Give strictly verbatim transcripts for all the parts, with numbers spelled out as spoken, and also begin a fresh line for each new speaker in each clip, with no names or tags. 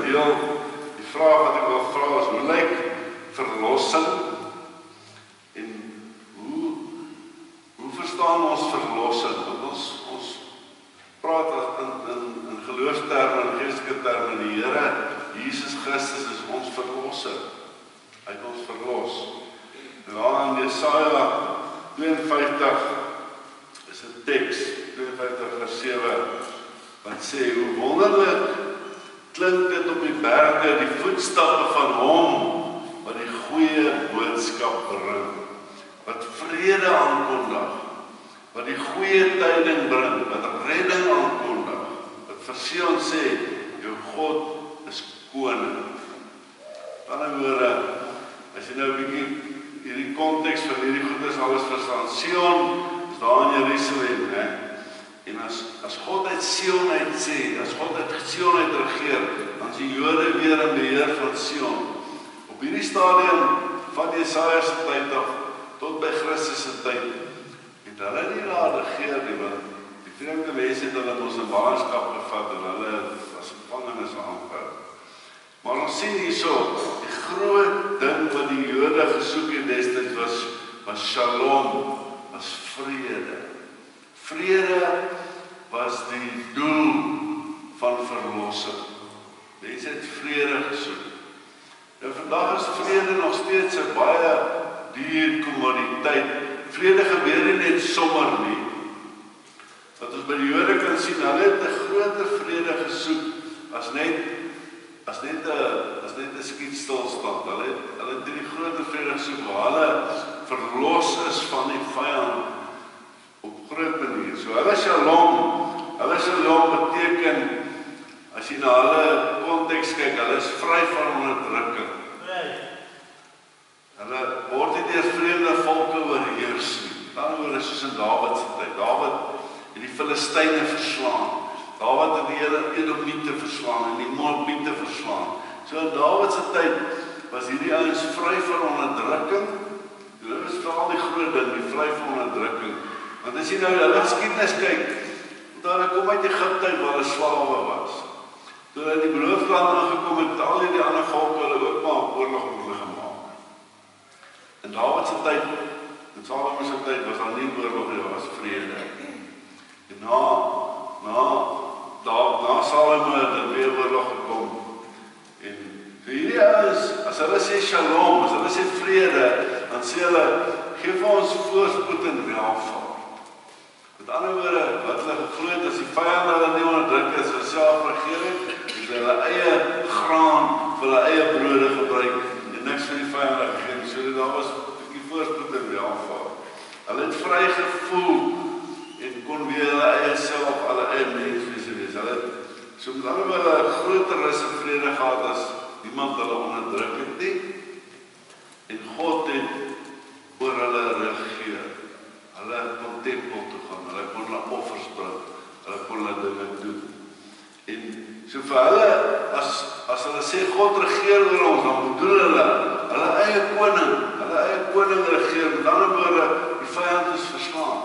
deel, die vraag wat ek wil vra is, hoe lyk verlossing? En hoe, hoe verstaan ons verlossing? Want ons, ons praat in, in, in geloofsterme, in geestelike terme, die Here, Jesus Christus is ons verlosser. Hy het ons verlos. En daar in Jesaja twee en vyftig is 'n teks, twee en vyftig vers sewe, wat sê, hoe wonderlik klink dit op die berge, die voetstappe van hom, wat die goeie boodskap bring, wat vrede aankondig, wat die goeie tyding bring, wat redding aankondig, wat vir Sion sê, jou God is koning. Aan die ander woorde, as jy nou 'n bietjie hierdie konteks van hierdie goedes alles verstaan, Sion is daar in Jerusalem, hè? En as, as God uit Sion uit sê, as God uit Sion uit regeer, dan is die Jode weer in beheer van Sion. Op hierdie stadium van Jesaja se tyd af tot by Christus se tyd, het hulle nie daar regeer nie, want die vreemde mense het hulle ons in ballingskap gevat en hulle as gevangenes aangehou. Maar ons sien hierso, die groot ding wat die Jode gesoek het destyds was, was shalom, was vrede. Vrede was die doel van verlossing. Mense het vrede gesoek. En vandag is vrede nog steeds 'n baie duur kommoditeit. Vrede gebeur nie net sommer nie. Wat ons by die Jode kan sien, hulle het 'n groter vrede gesoek as net as net 'n as net 'n skietstilstand. Hulle het hulle het die groter vrede gesoek waar hulle verlos is van die vyand op groot manier. So hulle shalom, hulle shalom beteken, as jy na hulle konteks kyk, hulle is vry van onderdrukking. Hulle word nie deur vreemde volke oorheers nie. Met ander woorde, soos in Dawid se tyd. Dawid het die Filistyne verslaan. Dawid het die hele Edomiete verslaan en die Moabiete verslaan. So in Dawid se tyd was hierdie ouens vry van onderdrukking. Dit is veral die groot ding, die vry van onderdrukking. Want as jy nou hulle geskiedenis kyk, dat hulle kom uit Egipte uit waar hulle slawe was. Toe hulle in die beloofde land aangekom het, al die ander volke hulle ook maar oorlog met hulle gemaak. In Dawid se tyd, in Salomo se tyd was daar nie oorlog nie, daar was vrede. En na na daar na Salomo het er weer oorlog gekom. En vir hierdie ouens, as hulle sê shalom, as hulle sê vrede, dan sê hulle, gee vir ons voorspoed en welvaart. Met ander woorde, wat hulle geglo het, as die vyand hulle nie onderdruk is, hulle self regeer het, het hulle eie graan vir hulle eie brode gebruik en niks vir die vyand gegee. So daar was 'n bietjie voorspoed en welvaart. Hulle het vry gevoel en kon weer hulle eie self, hulle eie menswees wees. Hulle het so met ander woorde 'n groter rus en vrede gehad as niemand hulle onderdruk het nie. En God het oor hulle regeer. Hulle kon tempel toe gaan, hulle kon hulle offers bring, hulle kon hulle dinge doen. En so vir hulle, as, as hulle sê God regeer oor ons, dan bedoel hulle, hulle eie koning, hulle eie koning regeer, met ander woorde, die vyand is verslaan.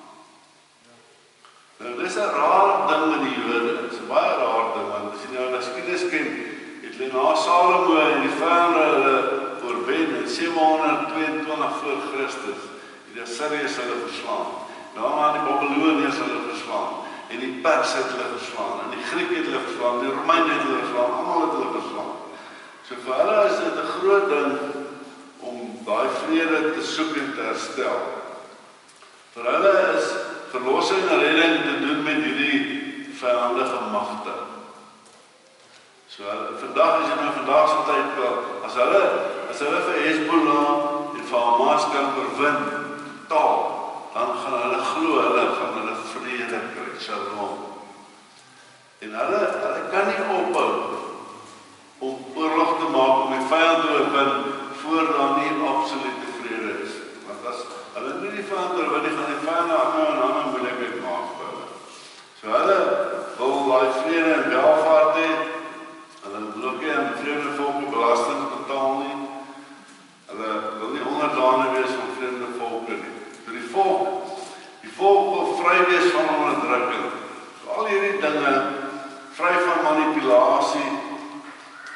Nou, dit is 'n rare ding in die Jode, dit is 'n baie rare ding, want as jy nou die geskiedenis ken, het hulle na Salomo en die vyand hulle oorwen in sewe honderd twee en twintig voor Christus. Die Assiriërs hulle verslaan. Daarna die Babyloniërs hulle verslaan. En die Perse het hulle verslaan. En die Grieke het hulle verslaan. Die Romeine het hulle verslaan. Almal het hulle verslaan. So vir hulle is dit 'n groot ding om daai vrede te soek en te herstel. Vir hulle is verlossing en redding te doen met hierdie vyandige magte. So vandag as jy nou vandag se tyd wil, as hulle as hulle vir Hezbollah en vir Hamas kan oorwin, taal, dan gaan hulle glo, hulle gaan hulle vrede kry, shalom. En hulle, hulle kan nie ophou om oorlog te maak, om die vyand te oorwin, voor daar nie absolute vrede is. Want as hulle nie die vyand oorwin, die gaan die vyand na ander en ander moeilikheid maak vir hulle. So hulle wil daai vrede en welvaart hê, hulle wil ook nie aan vreemde volke belasting betaal nie, hulle wil nie onderdane wees van vreemde volke nie. So die volk, die volk wil vry wees van onderdrukking. So al hierdie dinge, vry van manipulasie,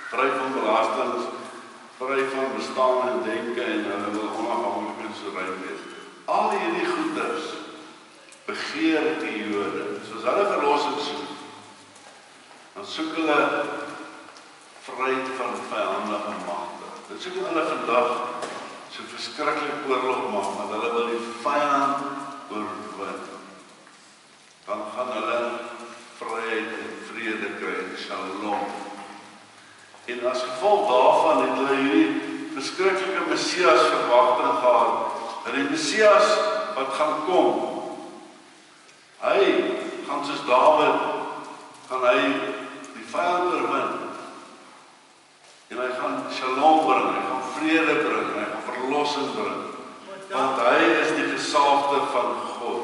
vry van belastings, vry van bestaan en denke en hulle wil onafhanklik en soewerein wees. Al hierdie goeders begeer die Jode. Soos hulle verlossing soek, dan soek hulle vryheid van vyandige magte. Dit soek hulle vandag so verskriklik oorlog mag, want hulle wil die vyand oorwin. Dan gaan hulle vryheid en vrede kry, shalom. En as gevolg daarvan het hulle hierdie verskriklike Messias verwagting gehad, dat die Messias wat gaan kom, hy gaan soos Dawid, gaan hy die vyand oorwin. En hy gaan shalom bring, hy gaan vrede bring, hy gaan verlossing bring. Want hy is die gesalfde van God.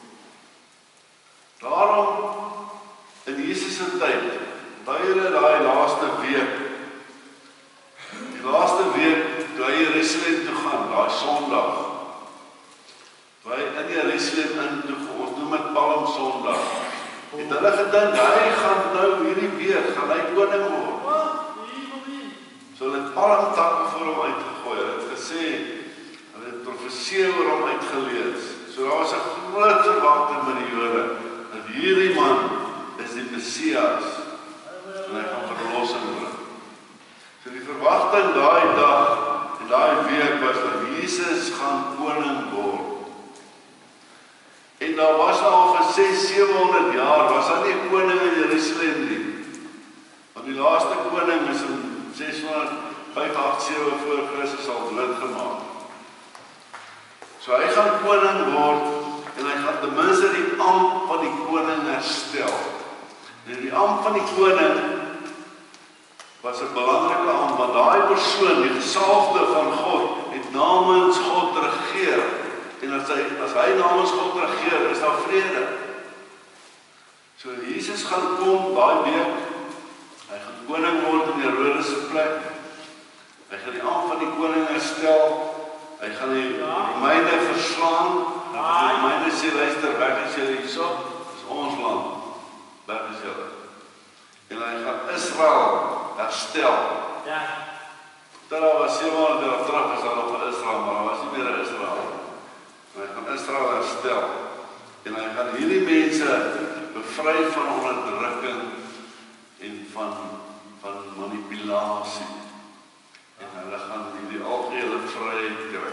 Daarom, in Jesus se tyd, duidelik daai laaste week, die laaste week, toe hy Jerusalem toe gaan, daai Sondag, toe hy in Jerusalem in toe, ons noem het Palm Sondag, het hulle gedink, hy gaan nou hierdie week, gaan hy koning word. So hulle het palmtakke voor hom uitgegooi, hulle het gesê, hulle het profesie oor hom uitgelees. So daar was 'n groot verwagting met die Jode, dat hierdie man is die Messias, en hy gaan verlossing bring. So die verwagting daai dag, en daai week was dat Jesus gaan koning word. En daar was al vir ses sewehonderd jaar, was daar nie 'n koning in Jerusalem nie. Want die laaste koning is in seshonderd vyfenagtig voor Christus al doodgemaak. So hy gaan koning word, en hy gaan ten minste die ampt van die koning herstel. En die ampt van die koning was 'n belangrike ampt, want daai persoon, die gesalfde van God, het namens God regeer. En as hy, as hy namens God regeer, is daar vrede. So Jesus gaan kom daai week, hy gaan koning word in Herodes se plek, hy gaan die ampt van die koning herstel, hy gaan die Romeine verslaan, die Romeine sê, luister, weg is julle hierso, dis ons land, weg is julle. En hy gaan Israel herstel. Ja. Daar was sewehonderd jaar terug, is daar nog 'n Israel, maar daar was nie meer 'n Israel. En hy gaan Israel herstel. En hy gaan hierdie mense bevry van onderdrukking en van, van manipulasie. En hulle gaan hierdie algehele vryheid kry.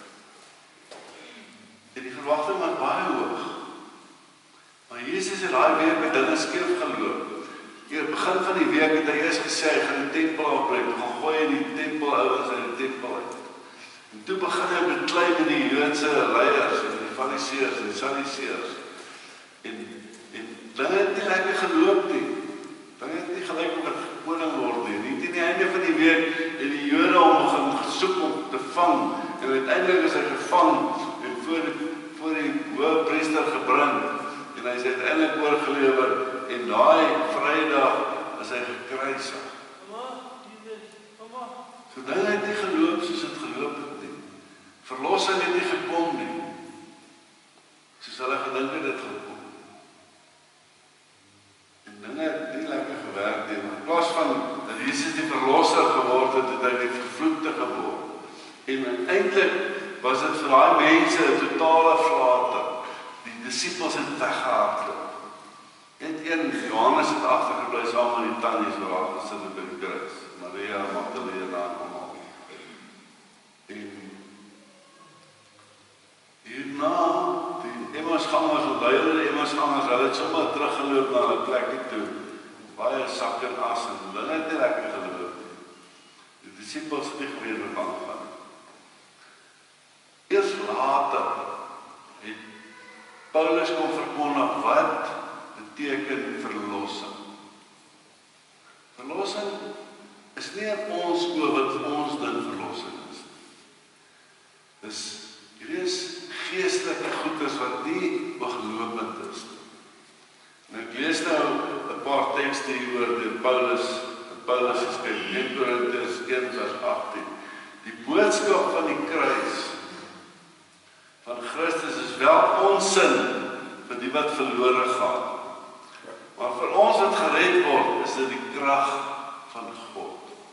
En die verwagting was baie hoog. Maar Jesus het daai week met dinge skeef geloop. Hier begin van die week het hy eers gesê, hy gaan die tempel afbreek, gaan gooi in die tempel ouens in die tempel uit. En toe begin hy beklei met die Joodse leiers, en die Fariseërs en die Sadduseërs. En, en dinge het nie lekker geloop nie. Dinge het nie gelyk om het koning word nie. Nie teen die einde van die week het die Jode hom begin gesoek om te vang. En uiteindelik is hy gevang en voor die, voor die hoëpriester gebring. En hy is uiteindelik oorgelewer. En daai Vrydag is hy gekruisig. So dinge het nie geloop soos het geloop het nie. Verlossing het nie gekom nie. Soos hulle gedink het dit gekom. En dinge het nie lekker gewerk nie. In plaas van dat Jesus die verlosser geword het, het hy die vervloekte geword. En eintlik was dit vir daai mense 'n totale verlating. Die disippels het weggehardloop. Net een, Johannes het agtergebly saam met die tannies waar daar gesit het by die kruis. Maria, Magdalena en almal. En hierna, die Emmausgangers, onthou die Emmausgangers, hulle het sommer teruggeloop na hulle plekkie toe. Baie sak en as en hulle het nie lekker geloop. Die disippels het nie geweet wat aangaan. Eers later het Paulus kom verkondig wat beteken verlossing. Verlossing is nie in ons oë wat ons dink verlossing is. Dis hierdie is geestelike goeders wat nie ooglopend is. En ek lees nou 'n paar tekste hieroor deur Paulus, Paulus geskryf, Eerste Korintiërs een vers agttien. Die boodskap van die kruis van Christus is wel onsin vir die wat verlore gaan. Maar vir ons wat gered word, is dit die krag van God.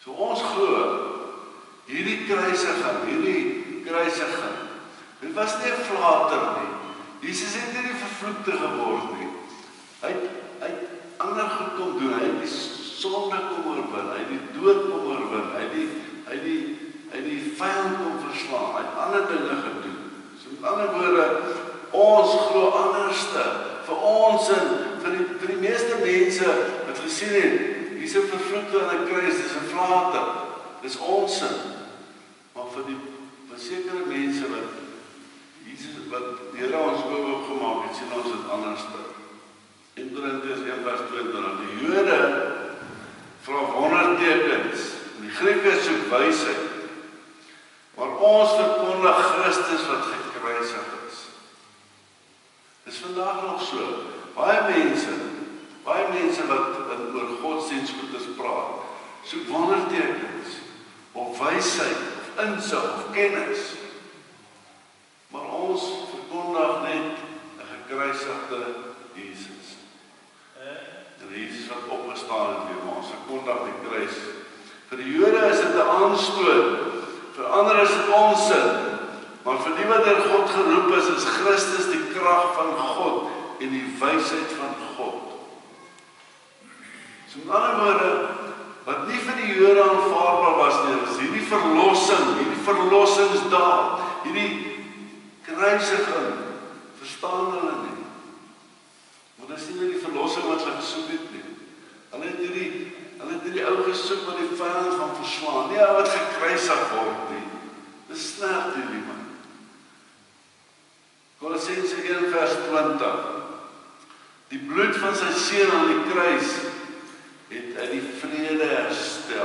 So ons glo, hierdie kruisiging, hierdie kruisiging, dit was nie 'n flater nie. Jesus het nie die vervloekte geword nie. Hy het, hy het ander goed kom doen, hy het die sonde kom oorwin, hy het die dood kom oorwin, hy het die, hy het die, hy het die vyand kom verslaan, hy het ander dinge gedoen. So met ander woorde, ons glo anderste, vir ons en vir die, vir die meeste mense wat gesien het, hier's 'n vervloekte aan 'n kruis, dis 'n flater, dis onsin. Maar vir die vir sekere mense wat Jesus wat die Here ons oë oopgemaak het, sien ons dit anderste. In Korintiërs een vers tweeëntwintig, die Jode vra wondertekens, en die Grieke soek wysheid, maar ons verkondig Christus wat gekruisig is. Dis vandag nog so. Baie mense, baie mense wat in oor godsdienstgoedes praat, soek wondertekens, of wysheid, of insig, of kennis. Maar ons verkondig net 'n gekruisigde Jesus. En Jesus wat opgestaan het weer, maar ons verkondig die kruis. Vir die Jode is dit 'n aanstoot, vir ander is dit onsin. Maar vir die wat deur God geroep is, is Christus die krag van God en die wysheid van God. So met ander woorde, wat nie vir die Jode aanvaarbaar was nie, is hierdie verlossing, hierdie verlossingsdaad, hierdie kruisiging, verstaan hulle nie. Want dit is nie meer die verlossing wat hulle gesoek het nie. Hulle het hierdie, hulle het hierdie ou gesoek wat die vyand gaan verslaan, nie ou wat gekruisig word nie. Dis snert hierdie man. Kolossense een vers twintig. Die bloed van sy seun aan die kruis het hy die vrede herstel.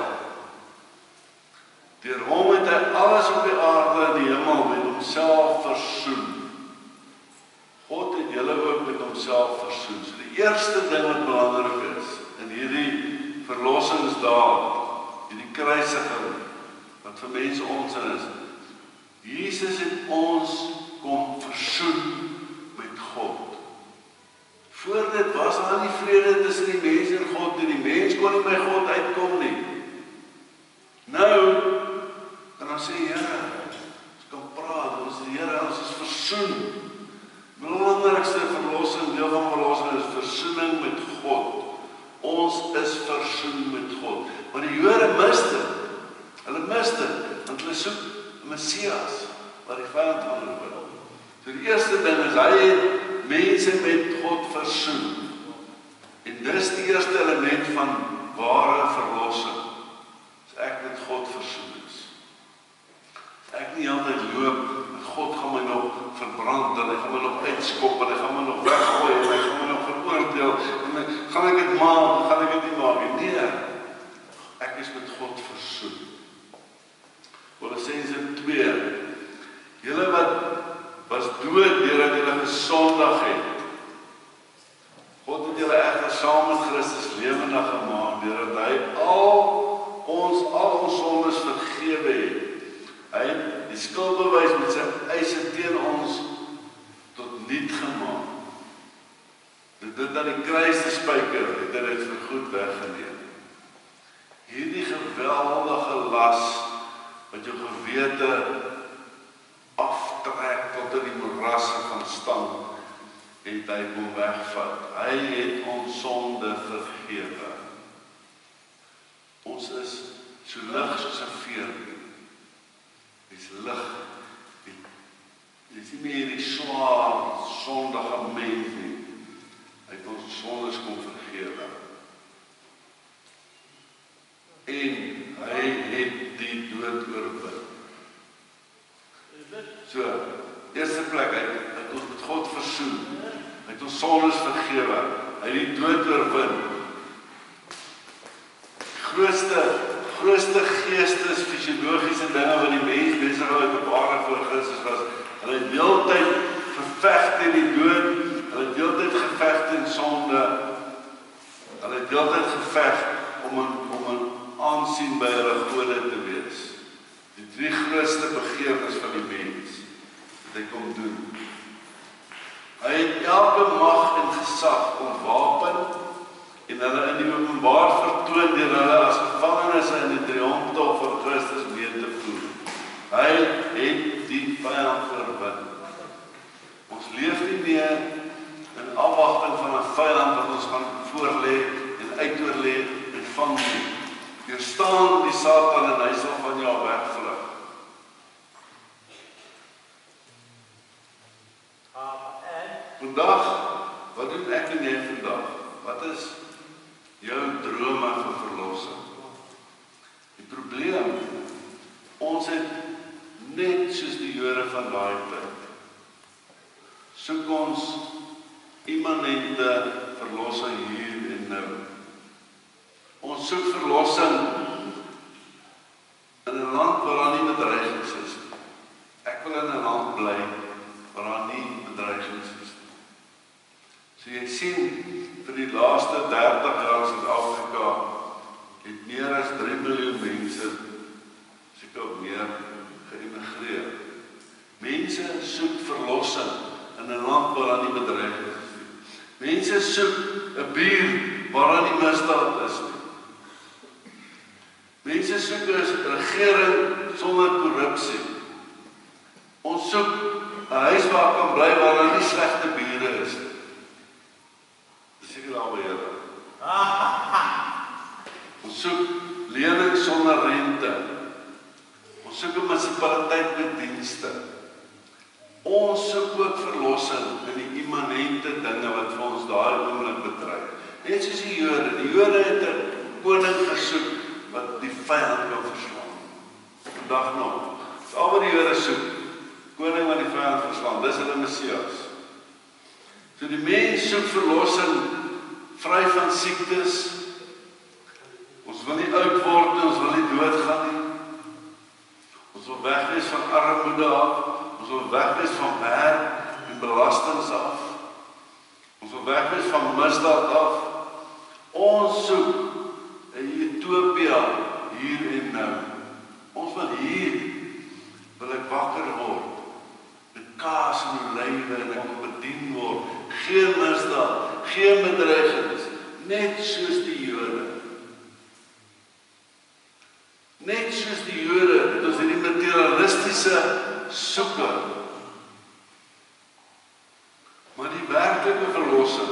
Deur hom het hy alles op die aarde en die hemel met homself versoen. God het julle ook met homself versoen. So die eerste ding wat belangrik is in hierdie verlossingsdaad, hierdie kruisiging wat vir mense onsin is, Jesus het ons kom versoen met God. Voor dit was daar nie vrede tussen die mens en God, en die mens kon nie by God uitkom nie. Nou, kan ons sê, Here, ons kan praat, ons sê, Here, ons is versoen. Die belangrikste verlossing, deel van verlossing is versoening met God. Ons is versoen met God. Maar die Jode mis dit. Hulle mis dit, want hulle soek 'n Messias, wat die vyand van hulle wil. So die eerste ding is, hy het mense met God versoen. En dis die eerste element van ware verlossing. As ek met God versoen is. As ek nie altyd loop, en God gaan my nog verbrand, en hy gaan my nog uitskop, en hy gaan my nog weggooi, en hy gaan my nog veroordeel, en hy, gaan ek dit maak, gaan ek dit nie maak. Nee, ek is met God versoen. Kolossense twee, julle wat was dood deurdat julle gesondig het. God het julle egter saam met Christus lewendig gemaak deurdat hy al ons al ons sondes vergewe het. Hy het die skuldbewys met sy eise teen ons tot niet gemaak. Dit aan die kruis te spyker, het hy dit vir goed weggeneem. Hierdie geweldige las wat jou gewete aftrek tot in die moerasse van stand, het hy kom wegvat. Hy het ons sonde vergewe. Ons is so lig soos 'n veer. Dis lig. Dis nie meer die swaar, sondige mens nie. Hy het ons sondes kom vergewe. En hy het die dood oorwin. So, eerste plek, hy het ons met God versoen. Hy het ons sondes vergewe. Hy het die dood oorwin. Grootste, grootste geestes, fisiologiese dinge wat die mens besig hou op aarde voor Christus was, hulle het deeltyd geveg teen die dood, hulle het deeltyd geveg teen sonde, hulle het deeltyd geveg om 'n om 'n aansien by hulle gode te wees. Die drie grootste begeertes van die mens, wat hy kom doen. Hy het elke mag en gesag ontwapen, en hulle in die openbaar vertoon deur hulle as gevangene gevangenissen en die triomftog van Christus mee te voer. Hy het die vyand oorwin. Ons leef nie meer in afwagting van 'n vyand wat ons gaan voorlê en uitoorlê en vang nie. Weerstaan die Satan en hy sal van jou wegvlug. Vandag, wat doen ek en jy vandag? Wat is jou drome van verlossing? Die probleem, ons het net soos die Jode van daai tyd, soek ons immanente verlossing hier en nou. Ons soek verlossing in 'n land waar daar nie bedreigings is. Ek wil in 'n land bly waar daar nie bedreigings is. So jy sien, vir die laaste dertig jaar in Suid-Afrika het meer as drie miljoen mense, seker ook meer, geïmmigreer. Mense soek verlossing in 'n land waar daar nie bedreigings is nie. Mense soek 'n buurt waar daar nie misdaad is nie. Mense soek 'n regering sonder korrupsie. Ons soek 'n huis waar kan bly waar daar nie slegte bure is nie. Dis seker al beheer. Ons soek lenings sonder rente. Ons soek 'n munisipaliteit met dienste. Ons soek ook verlossing in die immanente dinge wat vir ons daai oomblik bedreig. Net soos die Jode. Die Jode het 'n koning gesoek wat die vyand kan verslaan. Vandag nog. Dis al wat die Jode soek. Koning wat die vyand verslaan. Dis hulle Messias. So die mens soek verlossing vry van siektes. Ons wil nie oud word nie, ons wil nie doodgaan nie. Ons wil wegwees van armoede af. Ons wil wegwees van werk en belastings af. Ons wil wegwees van misdaad af. Ons soek 'n utopia hier en nou. Ons wil hier, wil ek wakker word, met kaas in die lywe en ek wil bedien word. Geen misdaad, geen bedreigings, net soos die Jode. Net soos die Jode, het ons hierdie materialistiese soeke. Maar die werklike verlossing,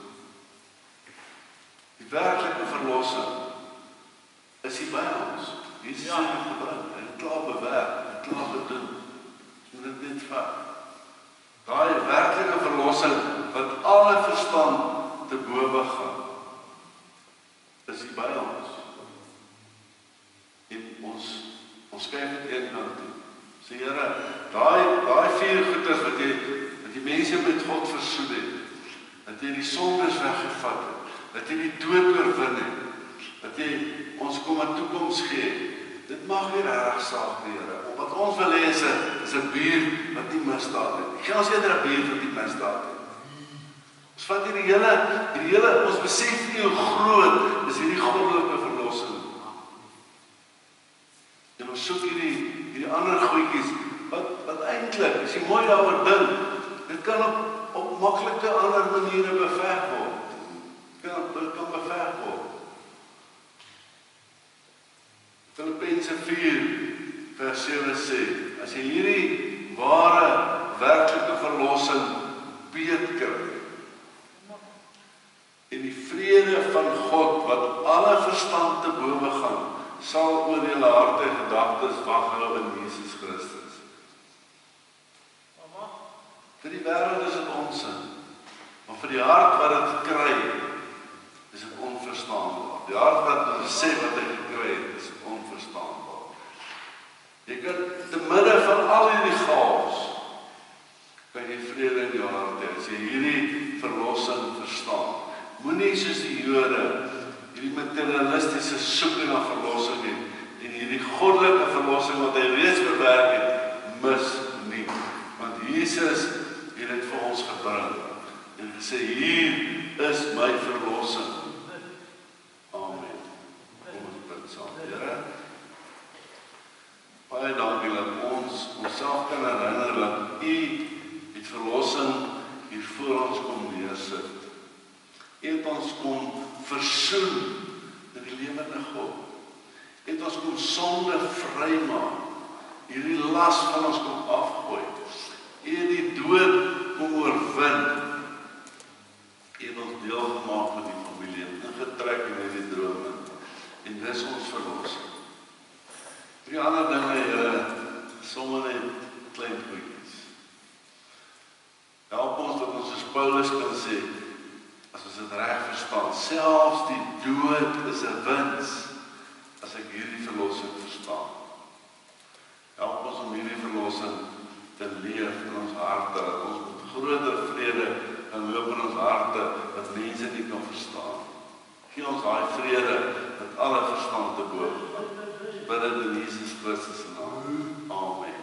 die werklike verlossing, is hier by ons. Jesus ja. Het gebring, hy het klaar bewerk, hy het klaar gedoen. Ons moet dit net vat. Daai werklike verlossing, wat alle verstand te bowe gaan, is hier by ons. En ons, ons kyk dit een kant toe. Sê Here, daai daai vier goeders wat jy wat die mense met God versoen het, dat jy die sondes weggevat het, dat jy die dood oorwin het, dat jy ons kom 'n toekoms gee. Dit mag nie reg saak die Here. Op wat ons wil hê is 'n is 'n buurt wat nie misdaad het nie. Gee ons eerder 'n buurt wat nie misdaad het. Ons vat hierdie hele hierdie hele ons besef nie hoe groot is hierdie goddelike verlossing. En ons soek hierdie hierdie ander goedjies wat wat eintlik, as jy mooi daaroor dink, dit kan op op maklike ander maniere beveg word. Dit kan dit kan beveg word. Filippense vier vers sewe sê, as jy hierdie ware werklike verlossing beetkry en die vrede van God wat alle verstand te bowe gaan, sal oor julle harte en gedagtes wag hou in Jesus Christus. Mama, vir die wêreld is dit onsin, maar vir die hart wat dit kry, is dit onverstaanbaar. Die hart wat besef wat hy gekry het, is onverstaanbaar. Jy kan te midde van al hierdie chaos, kan jy vrede in jou hart hê, as jy hierdie verlossing verstaan. Moenie soos die Jode hierdie materialistiese soeke na verlossing het, en hierdie goddelike verlossing wat hy reeds bewerk het, mis nie. Want Jesus het dit vir ons gebring, en gesê, hier is my verlossing. Amen. Kom ons bid saam, Here. Baie dankie dat ons onsself kan herinner dat U het verlossing hier voor ons kom neersit. U het ons kom versoen met die lewende God. het ons kom sonde vrymaak. Hierdie las van ons kom afgooi. U het die dood kom oorwin. U het ons deel gemaak met die familie, ingetrek in hierdie drome. En dis ons verlossing. Die ander dinge, Here, sommer net klein goedjies. Help ons dat ons as Paulus kan sê, as ons dit reg verstaan, selfs die dood is 'n wins, as ek hierdie verlossing verstaan. Help ons om hierdie verlossing te leef in ons harte, dat ons met groter vrede en hoop in ons harte, dat mense nie kan verstaan. Gee ons daai vrede, dat alle verstand te boven gaan. Bid dit in Jesus Christus se naam. Amen.